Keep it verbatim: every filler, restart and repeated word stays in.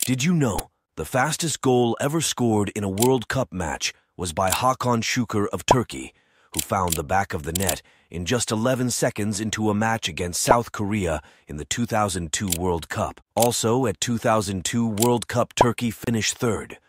Did you know the fastest goal ever scored in a World Cup match was by Hakan of Turkey, who found the back of the net in just eleven seconds into a match against South Korea in the two thousand two World Cup. Also, at two thousand two World Cup, Turkey finished third.